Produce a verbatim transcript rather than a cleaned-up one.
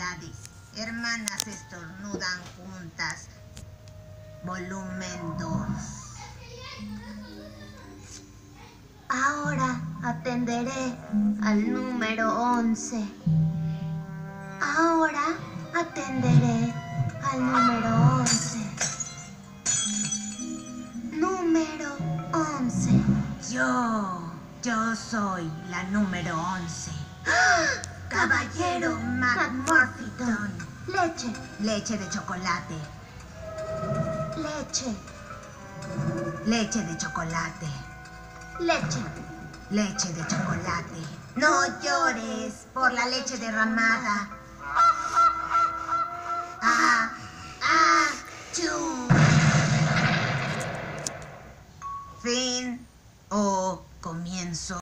Navidades. Hermanas estornudan juntas. Volumen dos. Ahora atenderé al número once. Ahora atenderé al número once. Número once. Yo, yo soy la número once. Caballero McMurphyton. Leche, Leche de chocolate. leche, Leche de chocolate. leche. Leche de chocolate. No llores por la leche derramada. Ah, ah, chu. Fin o comienzo.